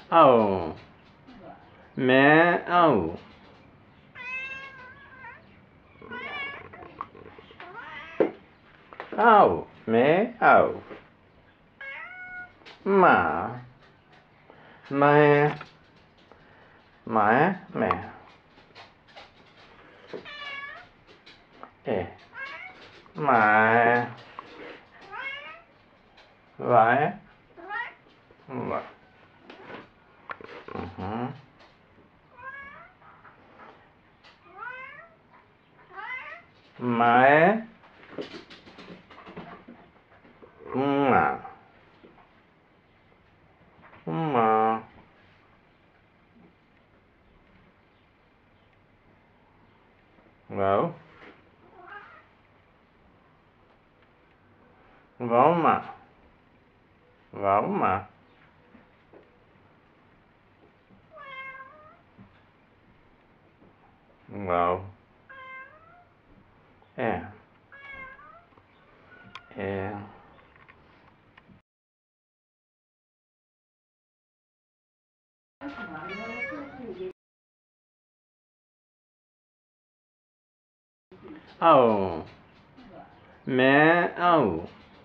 ao mẹ ao mẹ ao mà mẹ mẹ mẹ ê mẹ vải vải mẹ mà vào vào mà vào mà vào e e ao mẹ ao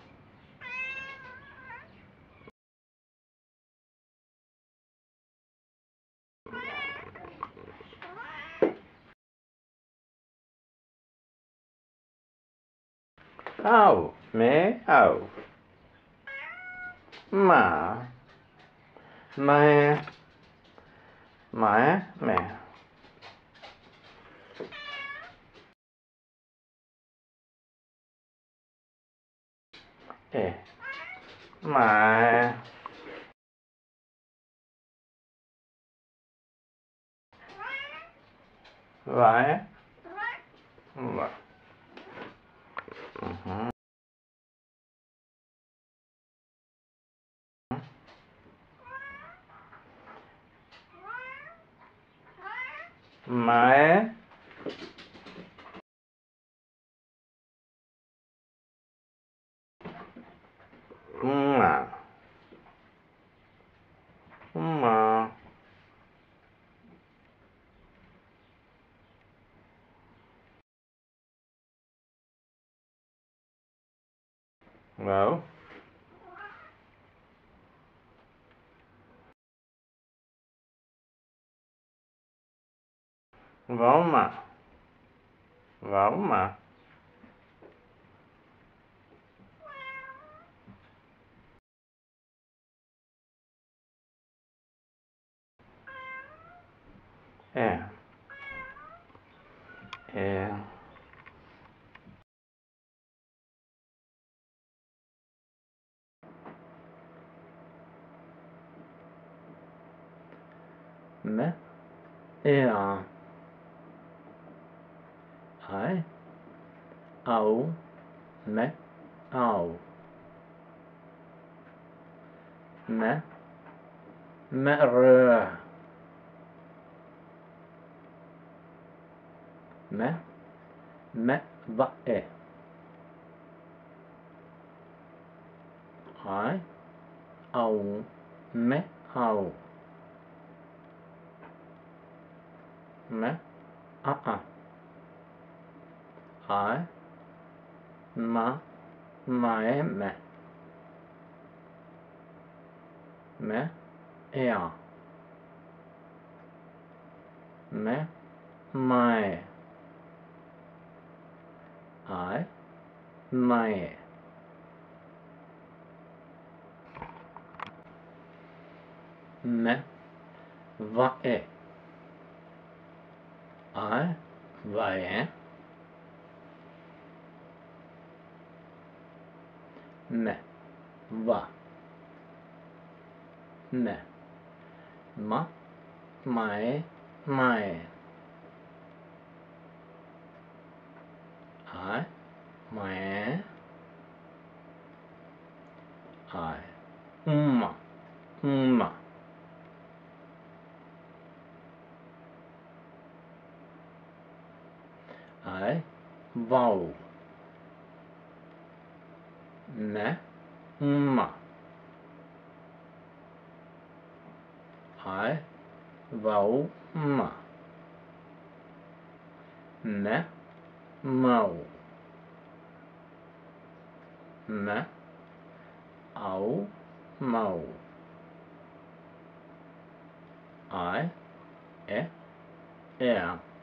mẹ ao mà mẹ mẹ mẹ ê mẹ vải vải mẹ mà vào vào mà e e mẹ e ai ao mẹ ao mẹ mẹ rơ mẹ mẹ vải ai ao mẹ ao mẹ ai mà mẹ mẹ mẹ e mẹ mẹ ai mẹ mẹ vải ai vải mẹ và mẹ má mẹ mẹ ai mẹ ai mà ai vào mẹ mà I, vowel, ma. Me, mau. Me, au, mau. I, e,